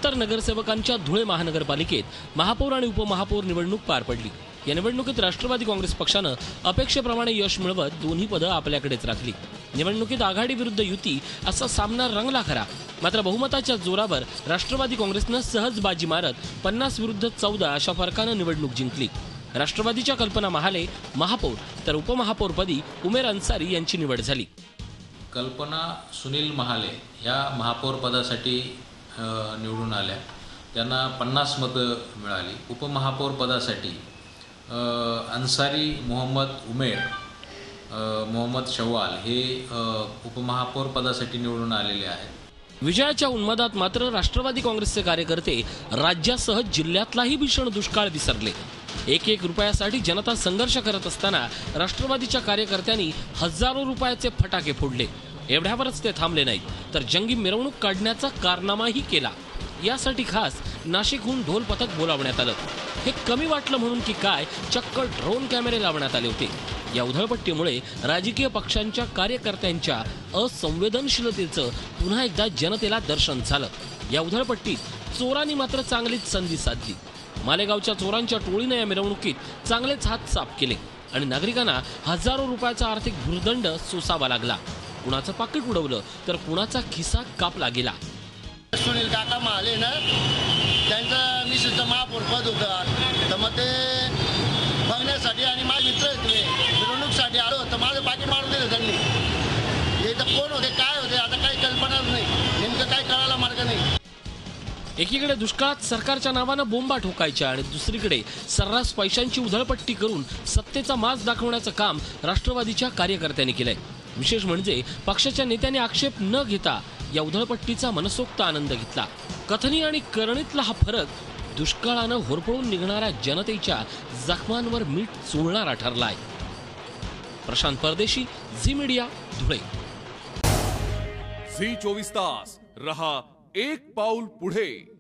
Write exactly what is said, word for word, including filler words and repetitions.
सत्तर नगरसेवकांच्या धुळे महानगरपालिकेत महापौर आणि उपमहापौर निवडणूक पार पडली। या निवडणुकीत राष्ट्रवादी काँग्रेस पक्षानं अपेक्षेप्रमाणे यश मिळवत दोन्ही पदं आपल्याकडेच राखली। निवडणुकीत आघाडी विरुद्ध युती असा सामना रंगला खरा, मात्र बहुमताच्या जोरावर राष्ट्रवादी काँग्रेसनं सहज बाजी मारत पन्नास विरुद्ध चौदा अशा फरकानं निवडणूक जिंकली। राष्ट्रवादीच्या कल्पना महाले महापौर तर उपमहापौरपदी उमेर अन्सारी यांची निवड झाली। कल्पना सुनील महाले या महापौर पदासाठी निवडून आल्या, त्यांना पन्नास मतं मिळाली। उपमहापौर पदासाठी अन्सारी मोहम्मद उमेर मोहम्मद शव्वाल हे उपमहापौर पदासाठी निवडून आलेले आहेत। विजयाच्या उन्मादात मात्र राष्ट्रवादी काँग्रेसचे कार्यकर्ते राज्यासह जिल्ह्यातलाही भीषण दुष्काळ विसरले। एक एक रुपयासाठी जनता संघर्ष करत असताना राष्ट्रवादीच्या कार्यकर्त्यांनी हजारो रुपयाचे फटाके फोडले। एवढ्यावरच ते थांबले नाहीत, तर जंगी मिरवणूक काढण्याचा कारनामाही केला। यासाठी खास नाशिकहून ढोल पथक बोलावण्यात आलं। हे कमी वाटलं म्हणून की काय, चक्क ड्रोन कॅमेरे लावण्यात आले होते। या उधळपट्टीमुळे राजकीय पक्षांच्या कार्यकर्त्यांच्या असंवेदनशीलतेचं पुन्हा एकदा जनतेला दर्शन झालं। या उधळपट्टीत चोरांनी मात्र चांगलीच संधी साधली। मालेगावच्या चोरांच्या टोळीने या मिरवणुकीत चांगलेच हात साफ केले आणि नागरिकांना हजारो रुपयाचा आर्थिक भूर्दंड सोसावा लागला। कुणाचं पाकिट उडवलं तर कुणाचा खिसा कापला गेला। सुनील काका महाले ना त्यांचं मिसेसचं महापौर पद होतं, तर मग ते बघण्यासाठी आणि माझे मित्र होते मिरवणूकसाठी आलो, तर माझं पाकिट मारून दिलं त्यांनी। हे तर कोण होते काय होते आता काही कल्पनाच नाही, नेमकं काय कळायला मार्ग नाही। एकीकडे दुष्काळात सरकारच्या नावानं बोंबा ठोकायच्या आणि दुसरीकडे सर्रास पैशांची उधळपट्टी करून सत्तेचा माज दाखवण्याचं काम राष्ट्रवादीच्या कार्यकर्त्यांनी केलंय। विशेष म्हणजे पक्षाच्या नेत्यांनी आक्षेप न घेता या उधळपट्टीचा मनसोक्त आनंद घेतला। कथनी आणि करणीतला हा फरक दुष्काळानं होरपळून निघणाऱ्या जनतेच्या जखमांवर मीठ चोळणारा ठरलाय। प्रशांत परदेशी, झी मीडिया, धुळे। झी चोवीस तास रहा एक पाऊल पुढे।